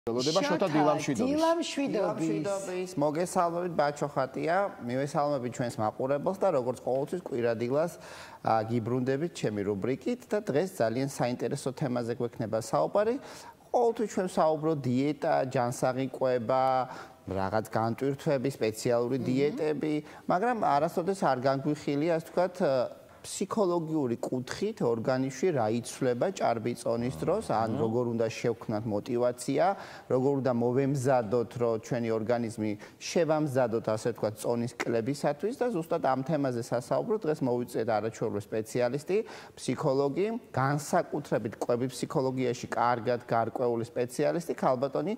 შოთა დილამშვიდობის მოგესალმებით ბაჩო ხატია მივესალმებით ჩვენს მაყურებელს და როგორც ყოველთვის კვირადილას გიბრუნდებით ჩემი რუბრიკით და დღეს ძალიან საინტერესო თემაზე გვექნება საუბარი ყოველთვის ჩვენ საუბრობთ დიეტა, ჯანსაღი კვება რაღაც განტვირთვები, სპეციალური დიეტები, მაგრამ არასოდეს არ განგვიხილია ასე ვთქვათ ფსიქოლოგიური კუთხით ორგანიზმში რა იცვლება ჭარბი წონის დროს, ან როგორ უნდა შევქმნათ мотиваცია, როგორ უნდა მოვემზადოთ, რომ ჩვენი ორგანიზმი შევამზადოთ, ასე ვთქვათ, წონის კლებისათვის და ზუსტად ამ თემაზე სასაუბრო დღეს მოვიწვიეთ არაჩვეულებრივი სპეციალისტი, ფსიქოლოგი, განსაკუთრებით კვების ფსიქოლოგიაში კარგად გარკვეული სპეციალისტი, ქალბატონი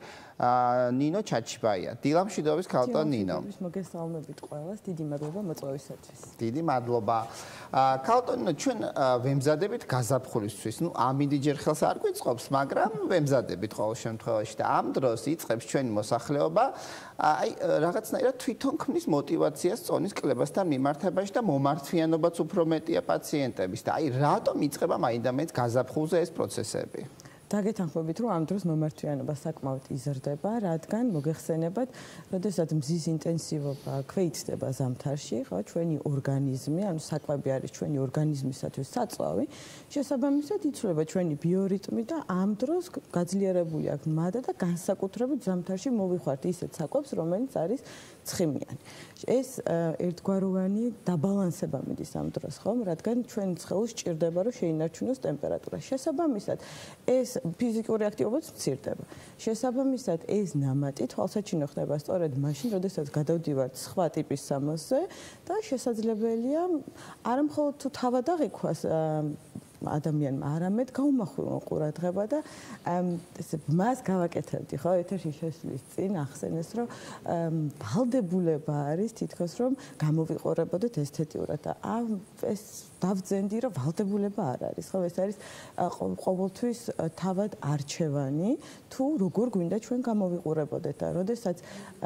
ნინო ჩაჩიბაია. დილამშვიდობის ქალბატონ ნინო. მოგესალმებით ყველას, დიდი მადლობა მოწვევისათვის. დიდი მადლობა. ქალბატონო, ჩვენ ვემზადებით გაზაფხულისთვის. ნუ ამინდიჯერ ხელს არ გვიწყობს, მაგრამ ვემზადებით ყოველ შემთხვევაში და ამ დროს იწყებს ჩვენი მოსახლეობა აი რაღაცნაირად თვითონ ქმნის мотиваციას წონის კლებასთან მიმართებაში და მომართვიანობაც უფრო მეტია პაციენტების და აი რატომ იწყება მაინდამაინც გაზაფხულზე ეს პროცესები? დაგეთანხმებით, რომ ამ დროს მომართვიანობა საკმაოდ იზრდება, რადგან მოგეხსენებათ, როდესაც მზის ინტენსივობა ქვეითდება ზამთარში, ხო, ჩვენი ორგანიზმი, ანუ საკვები არის ჩვენი ორგანიზმისათვის საწვავი, შესაბამისად იცვლება ჩვენი ბიორიტმი და ამ დროს გაძლიერებული აქვს მადა და განსაკუთრებით ზამთარში მოვიხართ ისეთ საკვებს, რომელიც არის ცხიმიანი. ეს ერთგვაროვანი დაბალანსება მიდის ამ დროს, ხო, რადგან ჩვენი სხეულს სჭირდება, რომ შეინარჩუნოს ტემპერატურა. შესაბამისად, ეს ფიზიკური აქტივობაც მცირდება. შესაბამისად, ეს ნამატი თვალსაჩინო ხდება სწორედ მაშინ, როდესაც გადავდივართ სხვა ტიპის სამოსზე და შესაძლებელია არა მხოლოდ თუ თავად აღიქვას ადამიანმა, არამედ გაუმახვილონ ყურადღება და ესე მას გავაკეთებდი, ხო, ეთერში შესვლის წინ ახსენეს, რომ ვალდებულება არის თითქოს რომ გამოვიყურებოდეთ ესთეტიურად და ეს დავძენდი, რომ ვალდებულება არ არის, ხო, ეს არის ყოველთვის თავად არჩევანი, თუ როგორ გვინდა ჩვენ გამოვიყურებოდეთ და როდესაც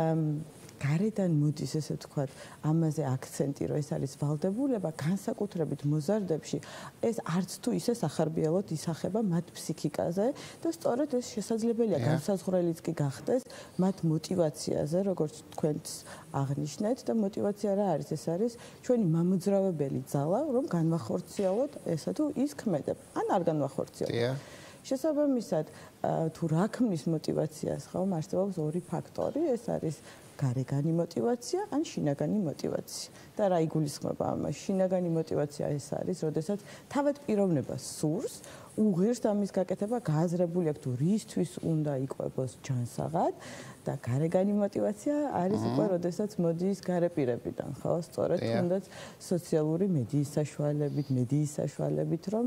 გარედან მოდის ესე ვთქვათ, ამაზე აქცენტი, რომ ეს არის ვალდებულება, განსაკუთრებით მოზარდებში, ეს არც თუ ისე სახარბიელოდ ისახება მათ ფსიქიკაზე და სწორედ ეს შესაძლებელია განსაზღვრელიც კი გახდეს მათ мотиваციაზე, როგორც თქვენც აღნიშნეთ და мотиваცია რა არის? ეს არის ჩვენი მამოძრავებელი ძალა, რომ განვახორციელოთ ესა თუ ის ქმედება, ან არ განვახორციელოთ. შესაბამისად, თუ რა ქმნის мотиваციას, ხო, არსებობს ორი ფაქტორი, ეს არის გარეგანი мотиваცია ან შინაგანი мотиваცია. და რა იგულისხმება ამაში? შინაგანი мотиваცია ეს არის, როდესაც თავად პიროვნებას სურს, უღირს ამის გაკეთება, გააზრებული აქვს თუ რისთვის უნდა იკვებოს ჯანსაღად და გარეგანი мотиваცია არის უკვე, როდესაც მოდის გარეპირებიდან, ხო, სწორედ თუნდაც სოციალური მედიის საშუალებით, რომ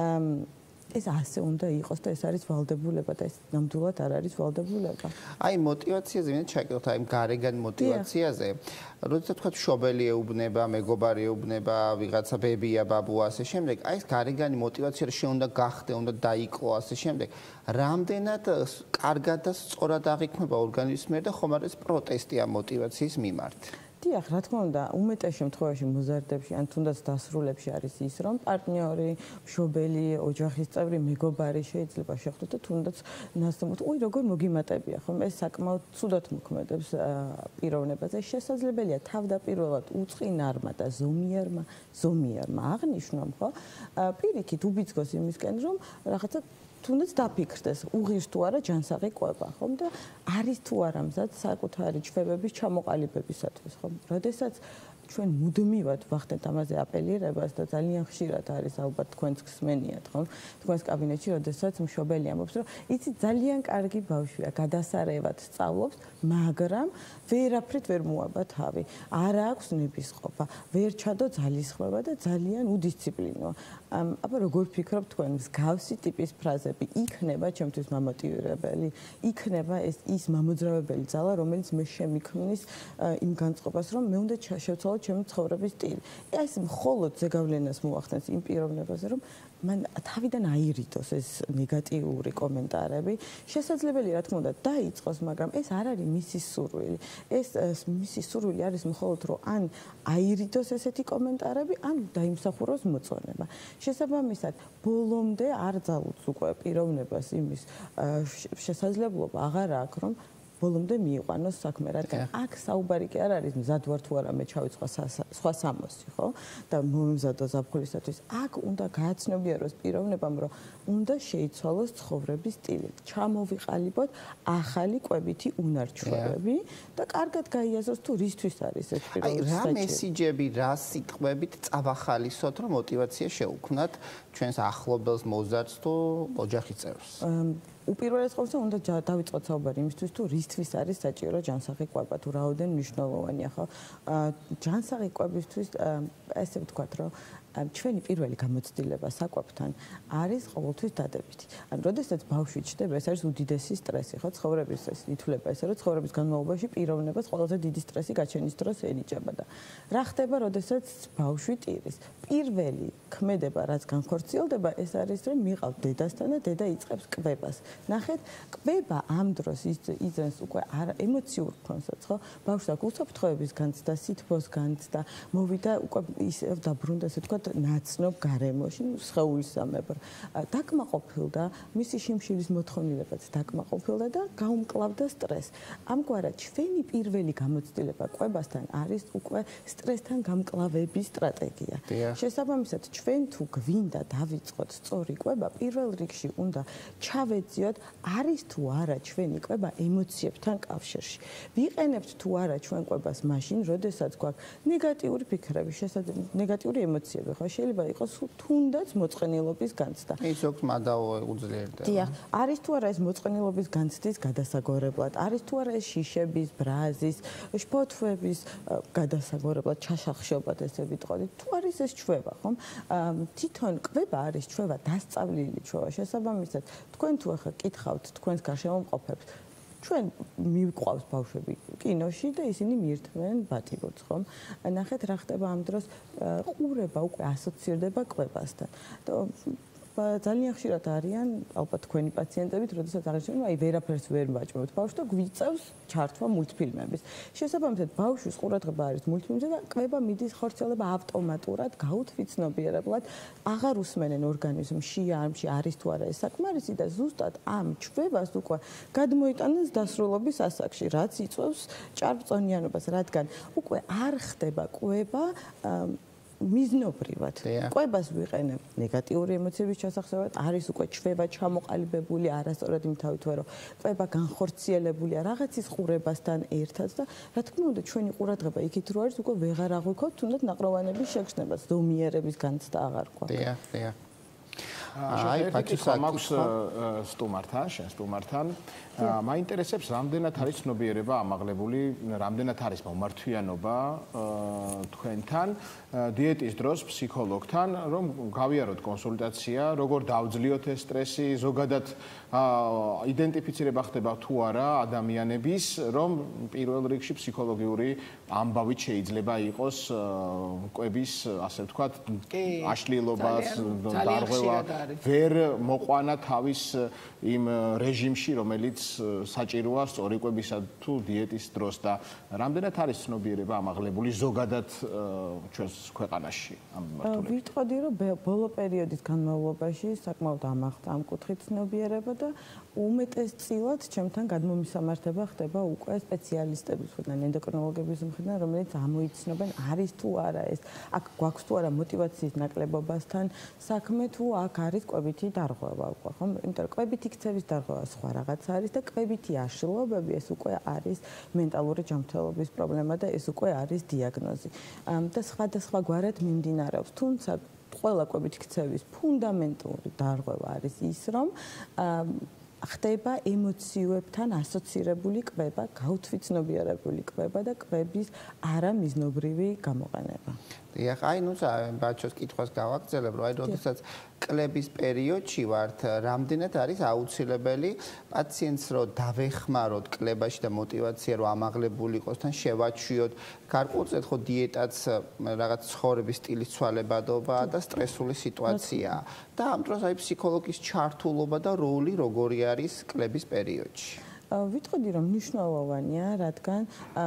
ეს ასე უნდა იყოს და ეს არის ვალდებულება და ეს ნამდვილად არ არის ვალდებულება. აი мотиваციაზე ვინც ჩაკეთოთ აი გარეგან мотиваციაზე, როდესაც თქვა მშობელი ეუბნება, მეგობარი ეუბნება, ვიღაცა ბებია, ბაბუა ასე შემდეგ, აი ეს გარეგანი мотиваცია შენ უნდა გახდე, უნდა დაიკლო ასე შემდეგ. რამდენად კარგად და სწორად აღიქმება ორგანიზმი და ხომ არის პროტესტი ამ мотивაციის მიმართ? დიახ, რა თქმა უნდა, უმეტეს შემთხვევაში მოზარდებში ან თუნდაც დასრულებში არის ის, რომ პარტნიორი, მშობელი, ოჯახის წევრი, მეგობარი შეიძლება შეხვდეთ და თუნდაც ნაცნობად, უი როგორ მოგიმატებია, ხომ? ეს საკმაოდ ცუდად მოქმედებს პიროვნებაზე. შესაძლებელია თავდაპირველად უწყინარმა და ზომიერმა აღნიშნვამ, ხო? პირიქით უბიძგოს იმისკენ, რომ რაღაცა თუნდაც დაფიქრდეს, უღირს თუ არა ჯანსაღი კვება, ხომ? და არის თუ არა მზად საკუთარი ჩვევების ჩამოყალიბებისათვის, ხომ? როდესაც ჩვენ მუდმივად ვახდენთ ამაზე აპელირებას და ძალიან ხშირად არის ალბათ თქვენც გსმენიათ, ხომ? თქვენს კაბინეტში, როდესაც მშობელი ამბობს, რომ იცი ძალიან კარგი ბავშვია, გადასარევად სწავლობს, მაგრამ ვერაფრით ვერ მოაბა თავი. არ აქვს ნებისყოფა, ვერ ჩადო ძალისხმევა და ძალიან უდისციპლინოა. აბა როგორ ფიქრობთ თქვენ მსგავსი ტიპის ფრაზები იქნება ჩემთვის მამოტივირებელი, იქნება ის მამოძრავებელი ძალა, რომელიც მე შემიქმნის იმ განწყობას, რომ მე უნდა შევცვალო ჩემი ცხოვრების სტილი. ეს მხოლოდ ზეგავლენას მოახდენს იმ პიროვნებაზე, რომ მან თავიდან აირიდოს ეს ნეგატიური კომენტარები. შესაძლებელია რა თქმა უნდა დაიწყოს, მაგრამ ეს არ არის მისი სურვილი. ეს მისი სურვილი არის მხოლოდ რომ ან აირიდოს ესეთი კომენტარები, ან დაიმსახუროს მოწონება. შესაბამისად, ბოლომდე არ ძალუძს უკვე პიროვნებას იმის შესაძლებლობა აღარ აქვს, რომ ბოლომდე მიიყვანოს საქმე, რადგან აქ საუბარი კი არ არის მზად ვარ თუ არა მე ჩავიწყო სხვა სამოსი, ხო? და მომემზადო ზაფხულისათვის. აქ უნდა გააცნობიეროს პიროვნებამ, რომ უნდა შეიცვალოს ცხოვრების სტილი. ჩამოვიყალიბოთ ახალი კვებითი უნარჩვევები და კარგად გაიაზროს თუ რისთვის არის ეს პირველი რა მესიჯები, რა სიტყვებით წავახალისოთ, რომ мотиваცია შეუქმნათ ჩვენს ახლობელს, მოზარდს თუ ოჯახის წევრს? უპირველეს ყოვლისა უნდა დავიწყოთ საუბარი იმისთვის თუ რისთვის არის საჭირო ჯანსაღი კვება თუ რაოდენ მნიშვნელოვანია ხო ჯანსაღი კვებისთვის ესე ვთქვათ რომ ჩვენი პირველი გამოცდილება საკვებთან არის ყოველთვის დადებითი. ანუ როდესაც ბავშვი ჩდება, ეს არის უდიდესი სტრესი, ხო? ცხოვრების ეს ითვლება ესე, რომ ცხოვრების განმავლობაში პიროვნებას ყველაზე დიდი სტრესი გაჩენის დროს ენიჭება და რა ხდება, როდესაც ბავშვი ტირის? პირველი ქმედება, რაც განხორციელდება, ეს არის, რომ მიყავ დედასთან და დედა იწყებს კვებას. ნახეთ, კვება ამ დროს იძენს უკვე ემოციურ ფონსაც, ხო? ბავშვს აქვს უსაფრთხოების განცდა, სითბოს განცდა, მოვიდა უკვე ისევ დაბრუნდა, ესე ვთქვათ, ნაცნობ გარემოში, სხეულისამებრ. დაკმაყოფილდა, მისი შიმშილის მოთხოვნილებაც დაკმაყოფილდა და გაუმკლავდა სტრესს. ამგვარად, ჩვენი პირველი გამოცდილება კვებასთან არის უკვე სტრესთან გამკლავების სტრატეგია. შესაბამისად, ჩვენ თუ გვინდა დავიწყოთ სწორი კვება, პირველ რიგში უნდა ჩავეძიოთ, არის თუ არა ჩვენი კვება ემოციებთან კავშირში. ვიყენებთ თუ არა ჩვენ კვებას მაშინ, როდესაც გვაქვს ნეგატიური ფიქრები, ნეგატიური ემოციები. შეიძლება იყოს თუნდაც მოწყენილობის განცდა. ის ზოგს მადაუძლიერდა. დიახ, არის თუ არა ეს მოწყენილობის განცდის გადასაგორებლად, არის თუ არა ეს შიშების, ბრაზის, შფოთვების გადასაგორებლად, ჩაშახშობად ესე ვიტყოდით, თუ არის ეს ჩვევა, ხომ? თვითონ კვება არის ჩვევა, დასწავლილი ჩვევა. შესაბამისად, თქვენ თუ ახლა კითხავთ თქვენს გარშემოყოფებს, ჩვენ მივყვავს ბავშვები კინოში და ისინი მიირთმევენ ბატიბოts, ხომ? ნახეთ რა ხდება ამ დროს, ყურება უკვე ასოცირდება კვებასთან. ძალიან ხშირად არიან ალბათ თქვენი პაციენტებით, როდესაც აღნიშნავენ, აი ვერაფერს ვერ ვაჭმევთ ბავშვს და გვიწევს ჩართვა მულტფილმების. შესაბამისად, ბავშვის ყურადღება არის მულტფილმზე და კვება მიდის ხორციელება ავტომატურად, გაუთვიცნობიერებლად, აღარ უსმენენ ორგანიზმს შეამში არის თუ არა ეს საკმარისი და ზუსტად ამ ჩვევას უკვე გადმოიტანეს დასრულობის ასაკში, რაც იწვევს ჭარბწონიანობას, რადგან უკვე არ ხდება კვება მიზნობრივად. კვებას ვიყენებ ნეგატიური ემოციების ჩასახსნელად, არის უკვე ჩვევა ჩამოყალიბებული, არასწორად იმთავით ვერო, კვება განხორციელებულია რაღაცის ყურებასთან ერთად და რა თქმა უნდა, ჩვენი ყურადღება იქით რო არის, უკვე ვეღარ აღვიქოთ თუნდაც ნაყროვანების შეგრძნებას, ზომიერების განცდა აღარ გვაქვს. დიახ. აი, მაქვს სტუმართან, შენ სტუმართან. მაინტერესებს, რამდენად არის ცნობიერება ამაღლებული, რამდენად არის მომართვიანობა თქვენთან, დიეტის დროს ფსიქოლოგთან, რომ გავიაროთ კონსულტაცია, როგორ დავძლიოთ ეს სტრესი, ზოგადად იდენტიფიცირება ხდება თუ არა ადამიანების, რომ პირველ რიგში ფსიქოლოგიური ამბავით შეიძლება იყოს კვების, ასე ვთქვათ, აშლილობას, დარღვევა, ვერ მოყვანა თავის იმ რეჟიმში, რომელიც საჭიროა სწორი კვებისა თუ დიეტის დროს და რამდენად არის ცნობიერება ამაღლებული ზოგადად ჩვენს ქვეყანაში ამ მიმართულებით? ვიტყოდი, რომ ბოლო პერიოდის განმავლობაში საკმაოდ ამაღლდა ამ კუთხით ცნობიერება და უმეტესწილად ჩემთან გადმომისამართება ხდება უკვე სპეციალისტების მხრიდან, ენდოკრინოლოგების მხრიდან, რომელიც ამოიცნობენ, არის თუ არა ეს, აქ გვაქვს თუ არა мотиваციის ნაკლებობასთან საქმე, თუ აქ არის კვებითი დარღვევა უკვე, ხო? იმიტომ რომ კვებითი ქცევის დარღვევა სხვა რაღაცა არის და კვებითი აშლილობები ეს უკვე არის მენტალური ჯანმრთელობის პრობლემა და ეს უკვე არის დიაგნოზი. და სხვადასხვაგვარად მიმდინარეობს, თუმცა ყველა კვებითი ქცევის ფუნდამენტური დარღვევა არის ის, რომ ხდება ემოციებთან ასოცირებული კვება, გაუთვიცნობიერებული კვება და კვების არამიზნობრივი გამოყენება. დიახ, აი ნუ ბაჩოს კითხვას გავაგრძელებ, რომ აი როდესაც კლების პერიოდში ვართ, რამდენად არის აუცილებელი პაციენტს რომ დავეხმაროთ კლებაში და мотиваცია რომ ამაღლებული იყოს, თან შევაჩვიოთ, გარკვეულწილად ხო დიეტაც რაღაც ცხოვრების სტილის ცვალებადობაა და სტრესული სიტუაციაა. და ამ დროს აი ფსიქოლოგის ჩართულობა და როლი როგორი არის კლების პერიოდში? ვიტყოდი რომ მნიშვნელოვანია, რადგან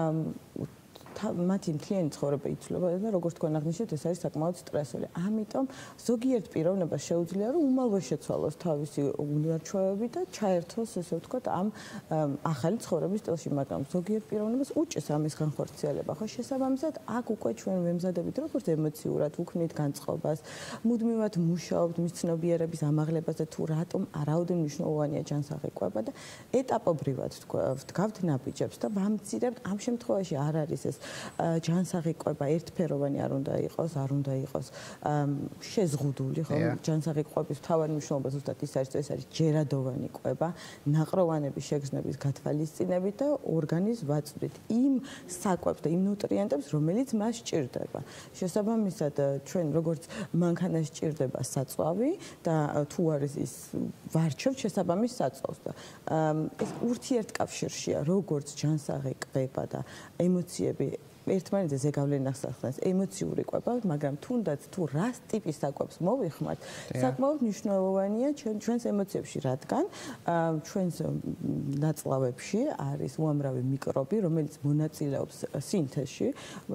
მათი მთლიანი ცხოვრება იცვლება და როგორც თქვენ აღნიშნეთ, ეს არის საკმაოდ სტრესული. ამიტომ ზოგიერთ პიროვნებას შეუძლია რომ უმალვე შეცვალოს თავისი ურჩევლები და ჩაერთოს, ესე ვთქვათ, ამ ახალი ცხოვრების სტილში, მაგრამ ზოგიერთ პიროვნებას უჭირს ამის განხორციელება. ხო, შესაბამისად, აქ უკვე ჩვენ ვემზადებით როგორც ემოციურად უქმნით განწყობას, მუდმივად მუშაობთ მის ცნობიერების ამაღლებაზე, თუ რატომ არაოდენ მნიშვნელოვანია ჯანსაღი-კვება და ეტაპობრივად ვდგავთ ნაბიჯებს და ვამცირებთ ამ შემთხვევაში არ არის ეს ჯანსაღი-კვება ერთფეროვანი არ უნდა იყოს შეზღუდული, ხო? ჯანსაღი-კვების მთავარი მნიშვნელობა ზუსტად ის არის ჯერადოვანი კვება, ნაყროვანების შეგრძნების გათვალისწინებით და ორგანიზმს ვაწვდით იმ საკვებს და იმ ნუტრიენტებს, რომელიც მას სჭირდება. შესაბამისად, ჩვენ როგორც მანქანას სჭირდება საწვავი და თუ არის ის ვარჩევთ შესაბამის საწვავს და ეს ურთიერთკავშირშია, როგორც ჯანსაღი-კვება და ემოციები ერთმანეთზე ზეგავლენას ახდენს ემოციური კვება, მაგრამ თუნდაც თუ რას ტიპის საკვებს მოვიხმართ, საკმაოდ მნიშვნელოვანია ჩვენს ემოციებში, რადგან ჩვენს ნაწლავებში არის უამრავი მიკრობი, რომელიც მონაწილეობს სინთეზში,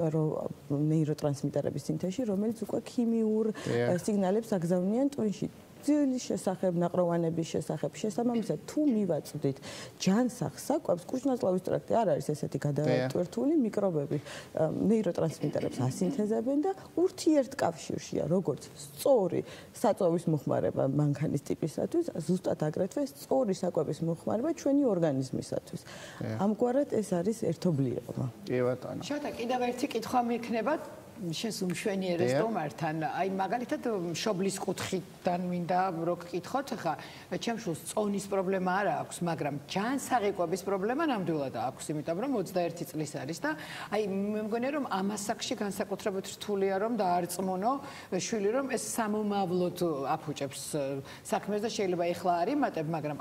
ნეიროტრანსმიტერების სინთეზში, რომელიც უკვე ქიმიურ სიგნალებს აგზავნიან ტვინში. ძილის შესახებ, ნაყროვანების შესახებ, შესაბამისად, თუ მივაწვდით ჯანსაღ საკვებს, კუჭ-ნაწლავის ტრაქტი არ არის ესეთი გადატვირთული მიკრობები, ნეიროტრანსმიტერებს ასინთეზებენ და ურთიერთკავშირშია, როგორც სწორი საწვავის მოხმარება მანქანის ტიპისათვის, ზუსტად აგრეთვე სწორი საკვების მოხმარება ჩვენი ორგანიზმისათვის. ამგვარად ეს არის ერთობლიობა. კი ბატონო. შოთა, კიდევ ერთი კითხვა მექნება შენს უმშვენიერეს სტომართან. აი მაგალითად მშობლის კუთხიდან მინდა რო გკითხოთ, ხა ჩემს შულს წონის პრობლემა არ აქვს, მაგრამ ჯანსაღი-კვების პრობლემა ნამდვილად აქვს, იმიტომ რომ 21 წლის არის და აი მე მგონია რომ ამ ასაკში განსაკუთრებით რთულია რომ დაარწმუნო შვილი რომ ეს სამომავლოდ აფუჭებს საქმეს და შეიძლება ეხლა არ იმატებ, მაგრამ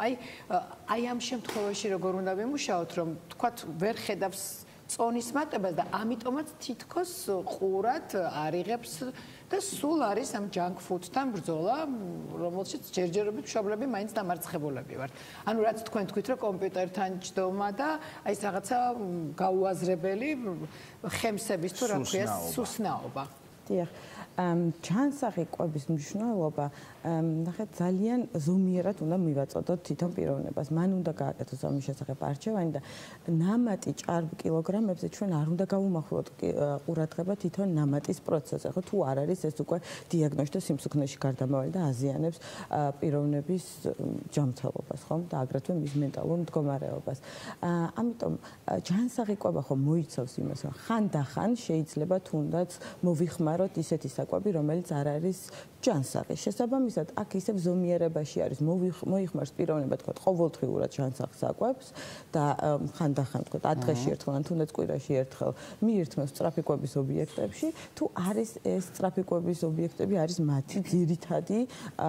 აი ამ შემთხვევაში როგორ უნდა ვიმუშაოთ, რომ თქვათ ვერ ხედავს წონის მატებას და ამიტომაც თითქოს ყურად არიღებს და სულ არის ამ junk food-თან ბრძოლა, რომელშიც ჯერჯერობით მშობლები მაინც დამარცხებულები ვართ. ანუ რაც თქვენ თქვით, რომ კომპიუტერთან ჯდომა და აი ეს რაღაცა გაუაზრებელი ხემსების თუ რა ქვია სუსნაობა. დიახ. ჯანსაღი-კვების მნიშვნელობა ნახეთ ძალიან ზომიერად უნდა მივაწოდოთ თვითონ პიროვნებას. მან უნდა გააკეთოს ამის შესახებ არჩევანი და ნამატი ჭარბ კილოგრამებზე ჩვენ არ უნდა გავუმახვილოთ ყურადღება თვითონ ნამატის პროცესზე. ხო, თუ არ არის ეს უკვე დიაგნოზი სიმსუქნეში გარდამავალი და აზიანებს პიროვნების ჯანმრთელობას, ხო? და აგრეთვე მის მენტალურ მდგომარეობას. ამიტომ ჯანსაღი-კვება ხო მოიცავს იმას, რომ ხანდახან შეიძლება თუნდაც მოვიხმაროთ ისეთი საკვები, რომელიც არ არის ჯანსაღი. შესაბამისად, აქ ისევ ზომიერებაში არის მოიხმარს პიროვნება, თქო, ყოველდღიურად ჯანსაღ საკვებს და ხანდახან, თქო, 10 დღეში ერთხელ ან თუნდაც კვირაში ერთხელ მიირთმევს სწრაფი-კვების ობიექტებში, თუ არის ეს სწრაფი-კვების ობიექტები არის მათი ძირითადი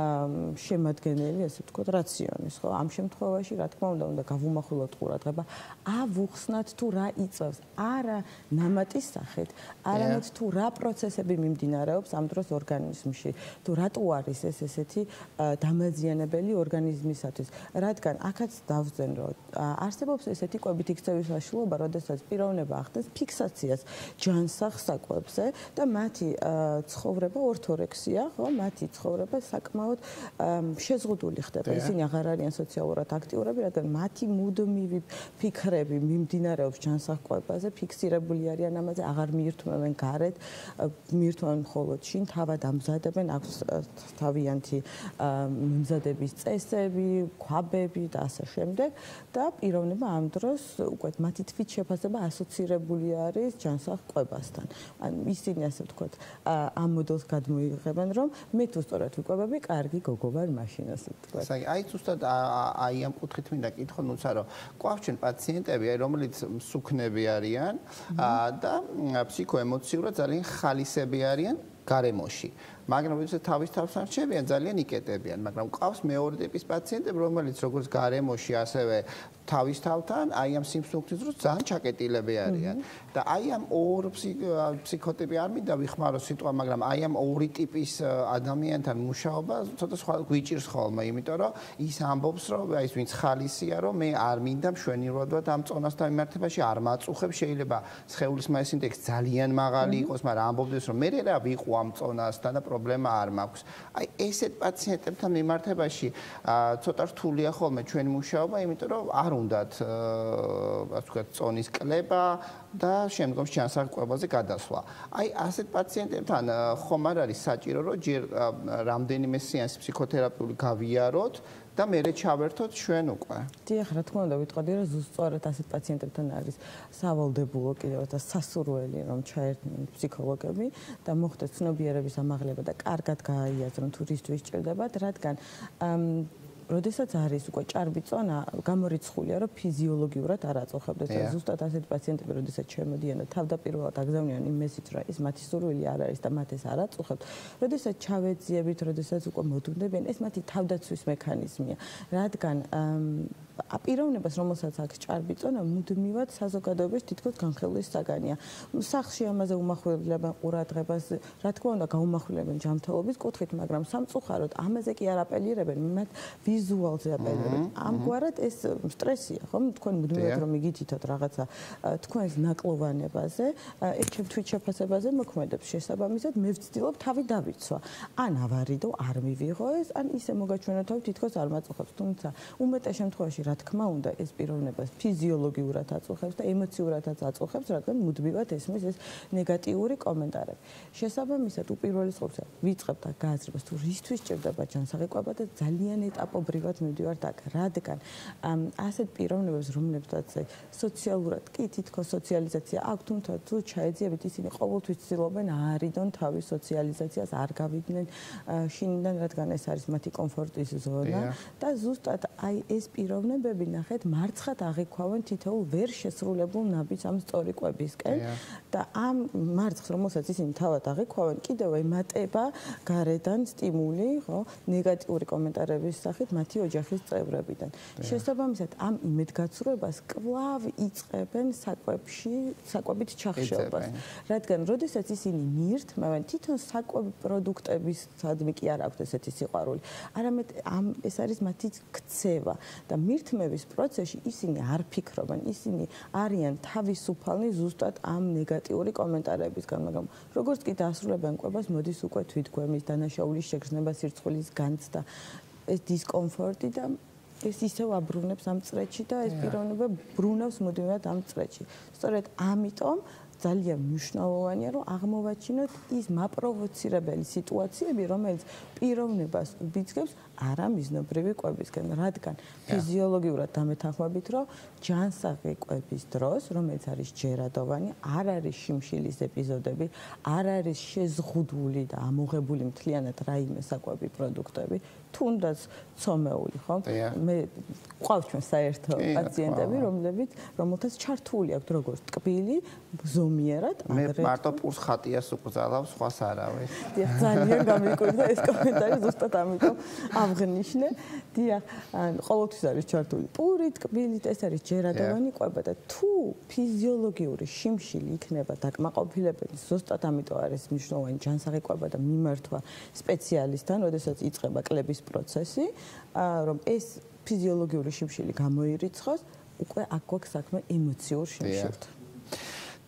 შემადგენელი, ასე ვთქვათ, რაციონის, ხო? ამ შემთხვევაში, რა თქმა უნდა გავუმახვილოთ ყურადღება, ავუხსნათ თუ რა იწევს, არა ნამატის სახით, არამედ თუ რა პროცესები მიმდინარეობს ამ დროს ორგანიზმში. თუ რატო არის ეს ესეთი დამაზიანებელი ორგანიზმისათვის, რადგან აქაც დავზენ რომ არსებობს ესეთი კვებით იქცევის საშუალება, როდესაც პიროვნება ახდენს ფიქსაციას ჯანსაღ საკვებზე და მათი ცხოვრება ორთორექსია, ხო, მათი ცხოვრება საკმაოდ შეზღუდული ხდება. ისინი აღარ არიან სოციალურად აქტიურები, რადგან მათი მუდმივი ფიქრები მიმდინარეობს ჯანსაღ კვებაზე, ფიქსირებული არიან ამაზე, აღარ მიირთმევენ გარეთ, მიირთმევენ მხოლოდ შინ თავად ამზადებენ, აქვს თავიანთი მომზადების წესები, ქვაბები და ასე შემდეგ და პიროვნება ამ დროს უკვე მათი თვით შეფასება ასოცირებული არის ჯანსაღ-კვებასთან. ან ისინი ასე ვთქვათ, ამ მოდელს გადმოიღებენ, რომ მე თუ სწორად ვიკვებები, კარგი გოგო ვარ მაშინ ასე ვთქვათ. აი ზუსტად აი ამ კუთხით მინდა კითხო, თუმცა რომ გვაქვს ჩვენ პაციენტები, რომელიც მსუქნები არიან და ფსიქოემოციურად ძალიან ხალისები არიან გარემოში. მაგრამ როდესაც თავის თავს არჩევიან, ძალიან იკეტებიან, მაგრამ ყავს მეორე ტიპის პაციენტები, რომელიც როგორც გარემოში, ასევე თავის თავთან, აი ამ სიმსუქნის დროს ძალიან ჩაკეტილები არიან. და აი ამ ორ ფსიქოტიპი არ მინდა ვიხმარო სიტყვა, მაგრამ აი ამ ორი ტიპის ადამიანთან მუშაობა ცოტა სხვა გვიჭირს ხოლმე, იმიტომ რომ ის ამბობს, რომ აი ეს ვინც ხალისია, რომ მე არ მინდა მშვენივრად ამ წონასთან მიმართებაში არ მაწუხებ, შეიძლება სხეულის მასის ინდექსი ძალიან მაღალი იყოს, მაგრამ ამბობდეს, რომ მე რა ვიყო ამ წონასთან და პრობლემა არ მაქვს. აი ესეთ პაციენტებთან მიმართებაში ცოტა რთულია ხოლმე ჩვენი მუშაობა, იმიტომ რომ არ უნდათ ასე ვთქვათ წონის კლება და შემდგომში ჯანსაღ-კვებაზე გადასვლა. აი ასეთ პაციენტებთან ხომ არ არის საჭირო, რომ ჯერ რამდენიმე სეანსი ფსიქოთერაპიული გავიაროთ და მერე ჩავერთოთ ჩვენ უკვე. დიახ, რა თქმა უნდა, ვიტყოდი, რომ ზუსტად ასეთ პაციენტებთან არის სავალდებულო კიდევ და სასურველი, რომ ჩაერთნენ ფსიქოლოგები და მოხდეს ცნობიერების ამაღლება და კარგად გააიაზრონ თუ რისთვის ჭირდებათ, რადგან როდესაც არის უკვე ჭარბი წონა, გამორიცხულია, რომ ფიზიოლოგიურად არ აწუხებდეს და ზუსტად ასეთი პაციენტები, როდესაც შემოდიან და თავდაპირველად აგზავნიან იმ მესით, რომ ეს მათი სურვილი არ არის და მათ ეს არ აწუხებთ, როდესაც ჩავეძიებით, როდესაც უკვე მოდუნდებიან, ეს მათი თავდაცვის მექანიზმია, რადგან პიროვნებას, რომელსაც აქვს ჭარბი წონა, მუდმივად საზოგადოების თითქოს განხილვის საგანია. სახლში ამაზე უმახვილებენ ყურადღებას, რა თქმა უნდა, გაუმახვილებენ ჯანმრთელობის კუთხით, მაგრამ სამწუხაროდ ამაზე კი არ აპელირებენ, მათ ვიზუალზე აპელირებენ. ამგვარად ეს სტრესია, ხო? თქვენ მუდმივად რომ იგითითოთ რაღაცა თქვენს ნაკლოვანებაზე, ეს თვით შეფასებაზე მოქმედებს. შესაბამისად, მე ვცდილობ თავი დავიცვა. ან ავარიდო, არ მივიღო ეს, ან ისე მოგაჩვენო თავი თითქოს არ მაწუხებს. თუმცა უმეტეს შემთხვევაში რა თქმა უნდა ეს პიროვნებას ფიზიოლოგიურად აწუხებს და ემოციურადაც აწუხებს, რადგან მუდმივად ესმის ეს ნეგატიური კომენტარები. შესაბამისად უპირველეს ვიწყებთ და გააზრებას თუ რისთვის ჭირდება ჯანსაღი-კვება და ძალიან ეტაპობრივად მივდივართ აქ, რადგან ასეთ პიროვნებებს, რომლებსაც სოციალურად კი თითქოს სოციალიზაცია აქვს, თუმცა თუ ჩაეძიებით, ისინი ყოველთვის ცდილობენ აარიდონ თავის სოციალიზაციას, არ გავიდნენ შინიდან, რადგან ეს არის მათი კომფორტის ზონა და ზუსტად აი ეს პიროვნებები ნახეთ მარცხად აღიქვავენ თითოეულ ვერ შესრულებულ ნაბიჯს ამ სწორი კვებისკენ და ამ მარცხს, რომელსაც ისინი თავად აღიქვავენ, კიდევ ემატება გარედან სტიმული, ხო, ნეგატიური კომენტარების სახით მათი ოჯახის წევრებიდან. შესაბამისად, ამ იმედგაცრუებას კვლავ იწყებენ საკვებით ჩახშობას, რადგან როდესაც ისინი მიირთმევენ, თვითონ საკვები პროდუქტებისადმი კი არ აქვთ ესეთი სიყვარული, არამედ ეს არის მათი ქცევა და მირთმევის პროცესში ისინი არ ფიქრობენ, ისინი არიან თავისუფალნი ზუსტად ამ ნეგატიური კომენტარებისგან, მაგრამ როგორც კი დაასრულებენ კვებას, მოდის უკვე თვითგვემის დანაშაულის შეგრძნება, სირცხვილის განცდა, ეს დისკომფორტი და ეს ისევ აბრუნებს ამ წრეში და ეს პიროვნება ბრუნავს მუდმივად ამ წრეში. სწორედ ამიტომ ძალიან მნიშვნელოვანია, რომ აღმოვაჩინოთ ის მაპროვოცირებელი სიტუაციები, რომელიც პიროვნებას უბიძგებს არამიზნობრივი კვებისკენ, რადგან ფიზიოლოგიურად დამეთანხმებით, რომ ჯანსაღი კვების დროს, რომელიც არის ჯერადოვანი, არ არის შიმშილის ეპიზოდები, არ არის შეზღუდული და ამოღებული მთლიანად რაიმე საკვები პროდუქტები, თუნდაც ცომეული, ხო? მე ყავს ჩვენ საერთო პაციენტები, რომელთაც ჩართული აქვს როგორც ტკბილი, ზომიერად, მე მარტო პურს ხატიას უკრძალავს, სხვას არავის. დიახ, ძალიან გამიკვირდა ეს კომენტარი, ზუსტად ამიტომ აღნიშნე. დიახ, ყოველთვის არის ჩართული პური, ტკბილი, ეს არის ჯერადოვანი კვება და თუ ფიზიოლოგიური შიმშილი იქნება დაკმაყოფილებელი, ზუსტად ამიტომ არის მნიშვნელოვანი ჯანსაღი კვება და მიმართვა სპეციალისტთან, როდესაც იწყება კლების პროცესი, რომ ეს ფიზიოლოგიური შიმშილი გამოირიცხოს, უკვე აქ გვაქვს საქმე ემოციურ შიმშილთან.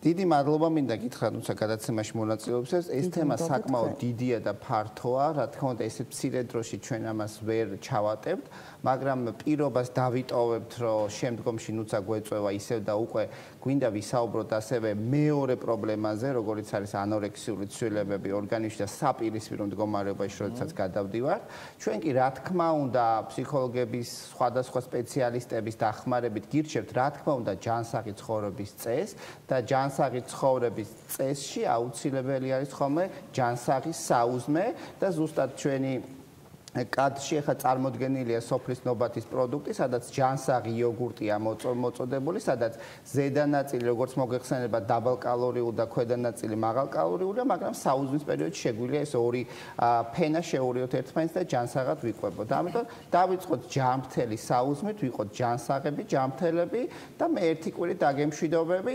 დიდი მადლობა მინდა გითხრათ, თუმცა გადაცემაში მონაწილეობისთვის. ეს თემა საკმაოდ დიდია და ფართოა, რა თქმა უნდა, ესეთ მცირე დროში ჩვენ ამას ვერ ჩავატებთ, მაგრამ პირობას დავიტოვებთ, რომ შემდგომში ნუცა გვეწევა ისევ და უკვე გვინდა ვისაუბროთ ასევე მეორე პრობლემაზე, როგორიც არის ანორექსიული ცვლილებები ორგანიზმში და საპირისპირო მდგომარეობაში, როდესაც გადავდივართ. ჩვენ კი რა თქმა უნდა, ფსიქოლოგების, სხვადასხვა სპეციალისტების დახმარებით გირჩევთ, რა თქმა უნდა, ჯანსაღი ცხოვრების წესს და ჯანსაღი ცხოვრების წესში აუცილებელი არის ხოლმე ჯანსაღი საუზმე და ზუსტად ჩვენი კადრში ახლა წარმოდგენილია სოფლის ნობათის პროდუქტი, სადაც ჯანსაღი იოგურტია მოწოდებული, სადაც ზედა ნაწილი, როგორც მოგეხსენება, დაბალკალორიული და ქვედა ნაწილი მაღალკალორიულია, მაგრამ საუზმის პერიოდში შეგვიძლია ეს ორი ფენა შევურიოთ ერთმანეთს და ჯანსაღად ვიყვებოთ. ამიტომ დავიწყოთ ჯანმრთელი საუზმით, ვიყოთ ჯანსაღები, ჯანმრთელები და მე ერთი კვირით დაგემშვიდობები.